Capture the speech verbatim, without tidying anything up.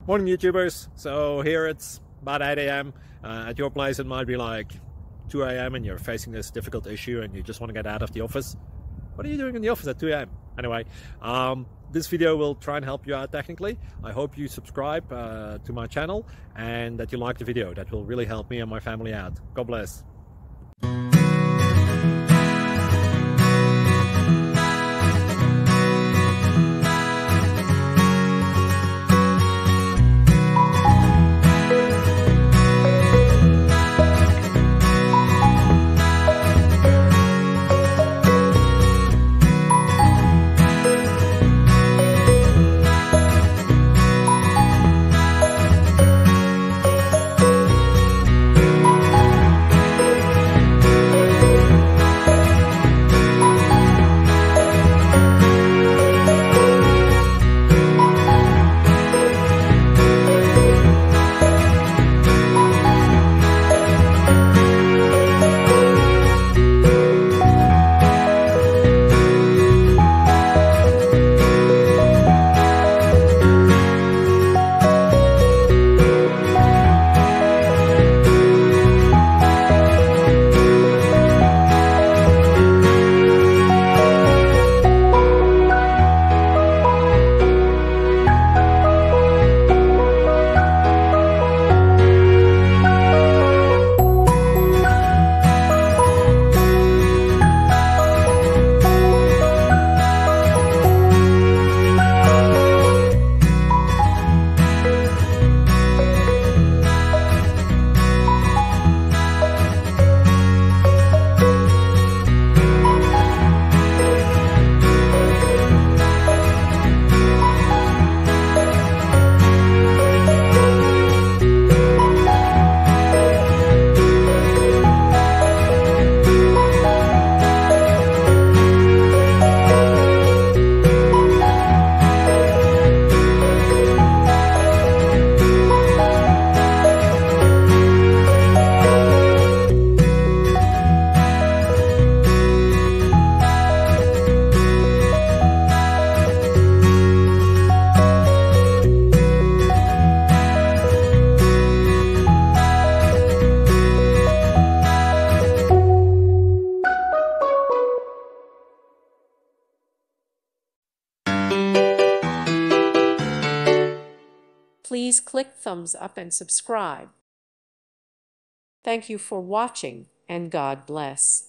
Morning YouTubers. So here it's about eight A M Uh, at your place it might be like two A M and you're facing this difficult issue and you just want to get out of the office. What are you doing in the office at two A M? Anyway, um, this video will try and help you out technically. I hope you subscribe uh, to my channel and that you like the video. That will really help me and my family out. God bless. Please click thumbs up and subscribe. Thank you for watching, and God bless.